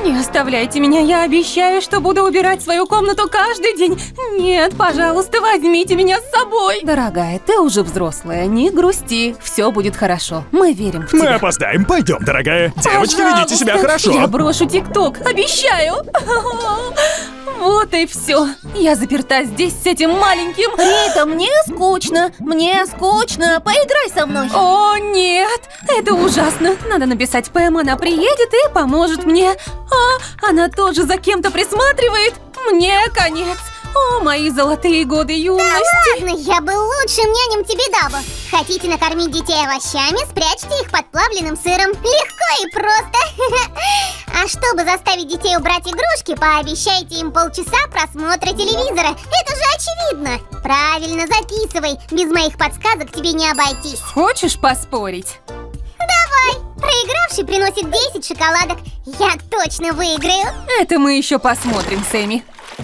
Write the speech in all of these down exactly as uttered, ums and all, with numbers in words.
Не оставляйте меня, я обещаю, что буду убирать свою комнату каждый день. Нет, пожалуйста, возьмите меня с собой. Дорогая, ты уже взрослая, не грусти. Все будет хорошо, мы верим в тебя. Мы опоздаем, пойдем, дорогая. Девочки, Пожалуйста, ведите себя хорошо. Я брошу ТикТок, обещаю. Вот и все. Я заперта здесь с этим маленьким. Рита, мне скучно. Мне скучно. Поиграй со мной. О, нет. Это ужасно. Надо написать Пэм, она приедет и поможет мне. А, она тоже за кем-то присматривает. Мне конец. О, мои золотые годы юности. Да ладно, я был лучшим нянем Тибидабо. Хотите накормить детей овощами, спрячьте их под плавленным сыром. Легко и просто. А чтобы заставить детей убрать игрушки, пообещайте им полчаса просмотра телевизора. Это же очевидно. Правильно, записывай. Без моих подсказок тебе не обойтись. Хочешь поспорить? Давай. Проигравший приносит десять шоколадок. Я точно выиграю. Это мы еще посмотрим, Сэмми.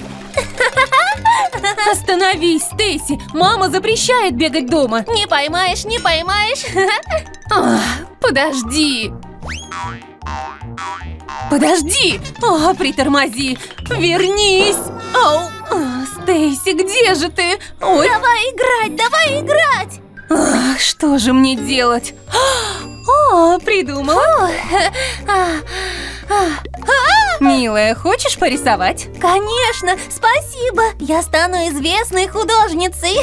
Остановись, Стейси! Мама запрещает бегать дома. Не поймаешь, не поймаешь. Ах, подожди. Подожди! О, притормози! Вернись! Оу! А, Стейси, где же ты? Ой! Давай играть, давай играть! Ах, что же мне делать? О, придумала! Милая, хочешь порисовать? Конечно, спасибо! Я стану известной художницей!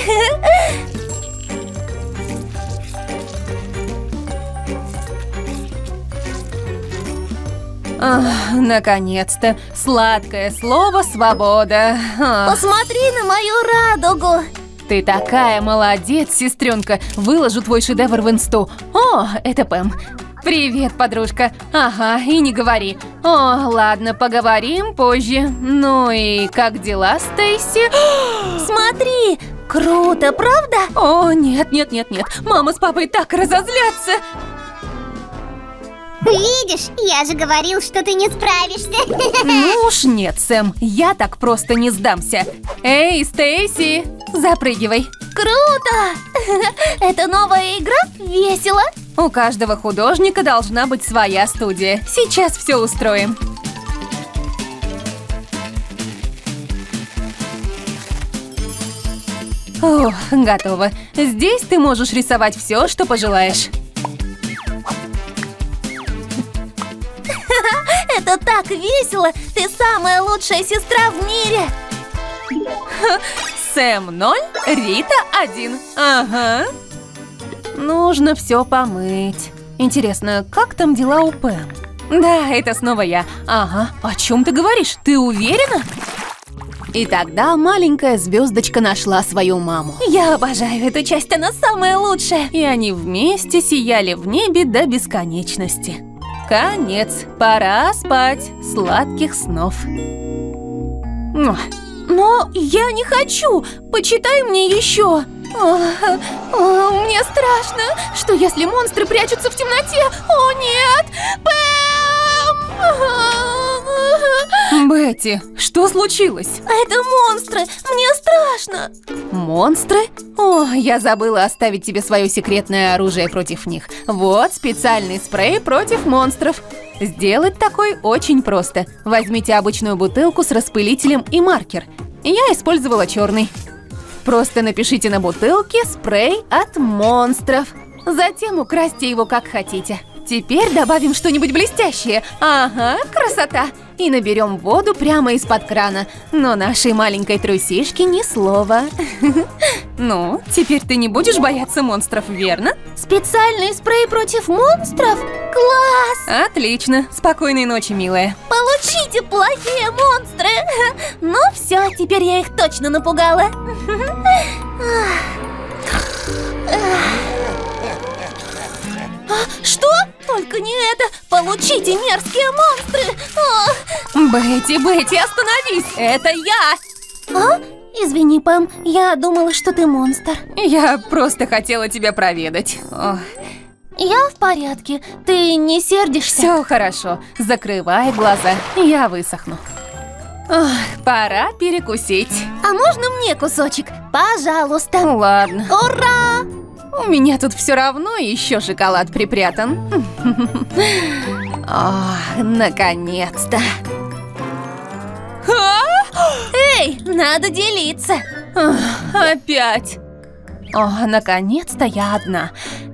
Ах, наконец-то! Сладкое слово «свобода». Ах. Посмотри на мою радугу! Ты такая молодец, сестренка! Выложу твой шедевр в инсту. О, это Пэм. Привет, подружка. Ага, и не говори. О, ладно, поговорим позже. Ну и как дела, Стейси? Смотри, круто, правда? О, нет, нет, нет, нет. Мама с папой так разозлятся. Видишь, я же говорил, что ты не справишься. Ну уж нет, Сэм, я так просто не сдамся. Эй, Стейси, запрыгивай. Круто! Это новая игра? Весело? У каждого художника должна быть своя студия. Сейчас все устроим. О, готово. Здесь ты можешь рисовать все, что пожелаешь. Это так весело! Ты самая лучшая сестра в мире! Сэм ноль, Рита один. Ага. Нужно все помыть. Интересно, как там дела у Пэм? Да, это снова я. Ага. О чем ты говоришь? Ты уверена? И тогда маленькая звездочка нашла свою маму. Я обожаю эту часть, она самая лучшая! И они вместе сияли в небе до бесконечности. Конец. Пора спать. Сладких снов. Но я не хочу. Почитай мне еще. О, о, мне страшно. Что если монстры прячутся в темноте? О, нет! Пэм! Бетти, что случилось? Это монстры. Мне страшно. Монстры? О, я забыла оставить тебе свое секретное оружие против них. Вот специальный спрей против монстров. Сделать такой очень просто. Возьмите обычную бутылку с распылителем и маркер. Я использовала черный. Просто напишите на бутылке спрей от монстров. Затем украсьте его как хотите. Теперь добавим что-нибудь блестящее. Ага, красота. И наберем воду прямо из-под крана. Но нашей маленькой трусишке ни слова. Ну, теперь ты не будешь бояться монстров, верно? Специальный спрей против монстров? Класс! Отлично. Спокойной ночи, милая. Получите, плохие монстры! Ну все, теперь я их точно напугала. Что? Только не это! Получите, мерзкие монстры! Бетти, Бетти, остановись! Это я! А? Извини, Пэм, я думала, что ты монстр. Я просто хотела тебя проведать. Ох. Я в порядке. Ты не сердишься? Все хорошо. Закрывай глаза. Я высохну. Ох, пора перекусить. А можно мне кусочек? Пожалуйста. Ладно. Ура! У меня тут все равно еще шоколад припрятан. О, наконец-то. Эй, надо делиться. Опять. О, наконец-то я одна.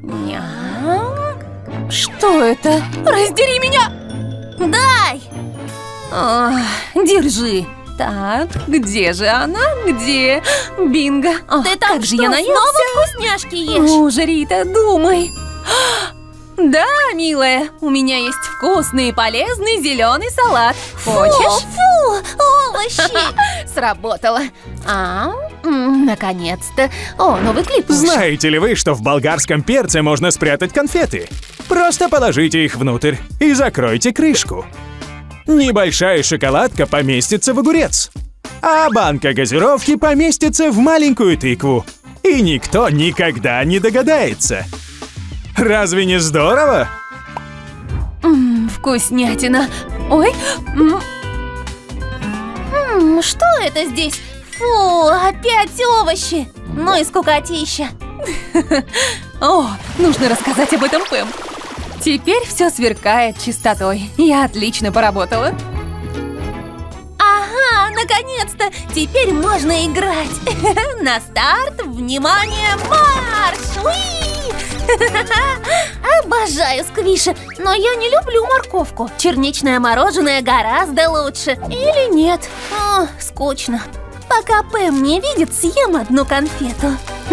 Ням. Что это? Раздери меня! Дай! О, держи. Так, где же она? Где? Бинго. О, Ты там как же что, я наелся? снова вкусняшки ешь? Ну же, Рита, думай. Да, милая, у меня есть вкусный и полезный зеленый салат. Хочешь? Фу, овощи! Сработало. А, м, наконец-то. О, новый клип. Знаете ли вы, что в болгарском перце можно спрятать конфеты? Просто положите их внутрь и закройте крышку. Небольшая шоколадка поместится в огурец, а банка газировки поместится в маленькую тыкву. И никто никогда не догадается. Разве не здорово? М, вкуснятина. Ой. м, М, что это здесь? Фу, опять овощи. Ну и скукотища. О, нужно рассказать об этом Пэм. Теперь все сверкает чистотой. Я отлично поработала. Ага, наконец-то! Теперь можно играть. На старт, внимание, марш! Уи! Обожаю сквиши, но я не люблю морковку. Черничное мороженое гораздо лучше. Или нет? О, скучно. Пока Пэм не видит, съем одну конфету.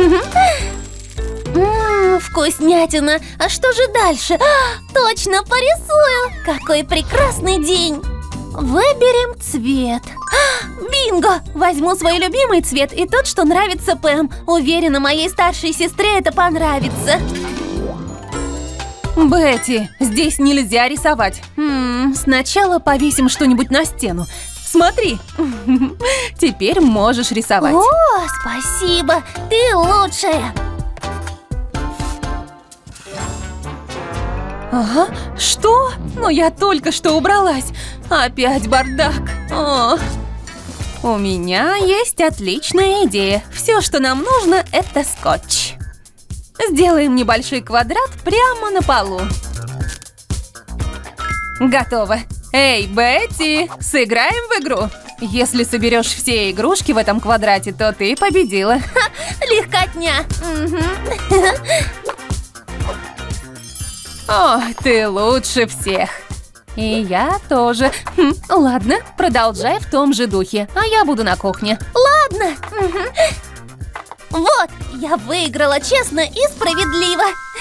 Ммм, вкуснятина. А что же дальше? А, точно, порисую. Какой прекрасный день. Выберем цвет. А, бинго! Возьму свой любимый цвет и тот, что нравится Пэм. Уверена, моей старшей сестре это понравится. Бетти, здесь нельзя рисовать. М, сначала повесим что-нибудь на стену. Смотри. Теперь можешь рисовать. О, спасибо. Ты лучшая. Ага, что? Но я только что убралась. Опять бардак. О. У меня есть отличная идея. Все, что нам нужно, это скотч. Сделаем небольшой квадрат прямо на полу. Готово. Эй, Бетти, сыграем в игру. Если соберешь все игрушки в этом квадрате, то ты победила. Ха, легкотня. Угу. О, ты лучше всех. И я тоже. Хм, ладно, продолжай в том же духе, а я буду на кухне. Ладно. Угу. Вот, я выиграла честно и справедливо.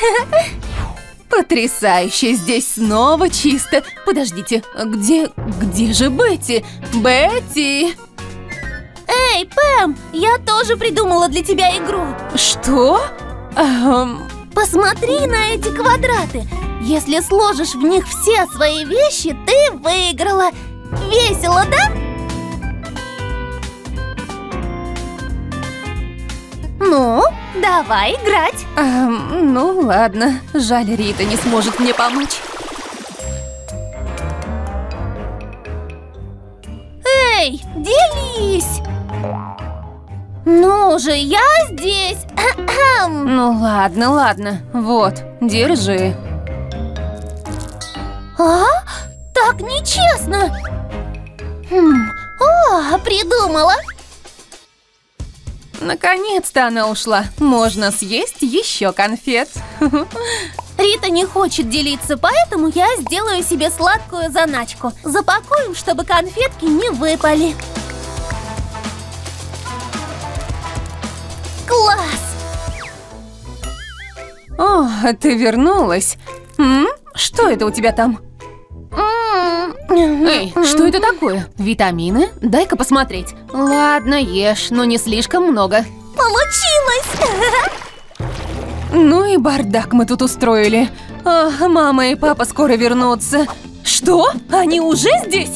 Потрясающе, здесь снова чисто. Подождите, где, где же Бетти? Бетти! Эй, Пэм, я тоже придумала для тебя игру. Что? Эм... Посмотри на эти квадраты. Если сложишь в них все свои вещи, ты выиграла. Весело, да? Ну, давай играть. Эм, ну ладно, жаль, Рита не сможет мне помочь. Эй, делись. Ну же, я здесь. Ну ладно, ладно, вот, держи. А? Так нечестно. Хм. О, придумала. Наконец-то она ушла. Можно съесть еще конфет. Рита не хочет делиться, поэтому я сделаю себе сладкую заначку. Запакуем, чтобы конфетки не выпали. Класс! О, ты вернулась. М? Что это у тебя там? Эй, что это такое? Витамины? Дай-ка посмотреть. Ладно, ешь, но не слишком много. Получилось! Ну и бардак мы тут устроили. А, мама и папа скоро вернутся. Что? Они уже здесь?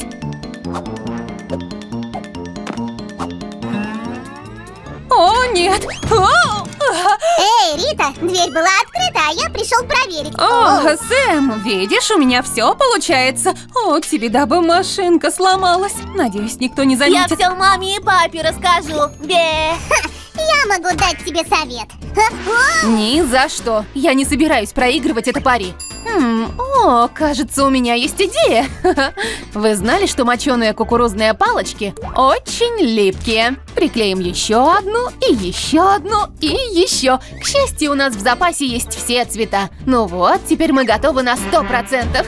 О, нет! О! Эй, Рита, дверь была открыта, а я пришел проверить. О, Оу. Сэм, видишь, у меня все получается. О, тебе дабы машинка сломалась. Надеюсь, никто не Я заметит. все маме и папе расскажу. Бе! я могу дать тебе совет. О! Ни за что. Я не собираюсь проигрывать это пари. Хм, о, кажется, у меня есть идея. Вы знали, что моченые кукурузные палочки очень липкие? Приклеим еще одну, и еще одну, и еще. К счастью, у нас в запасе есть все цвета. Ну вот, теперь мы готовы на сто процентов.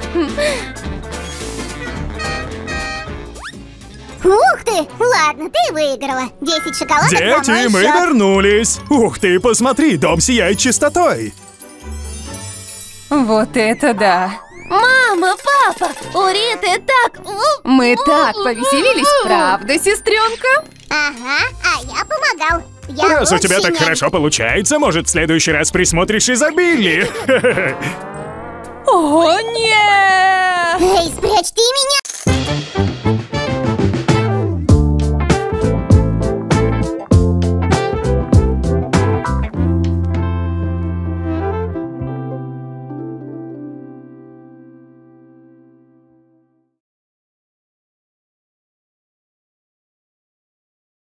Ух ты! Ладно, ты выиграла. десять шоколадок за Дети, мой мы счет. вернулись! Ух ты, посмотри, дом сияет чистотой! Вот это да! Мама, папа, у Риты так... Мы так повеселились, правда, сестренка? Ага, а я помогал. Я Раз у тебя лучший так нянь. хорошо получается, может, в следующий раз присмотришь и за Билли? О, нет! Эй, спрячь ты меня!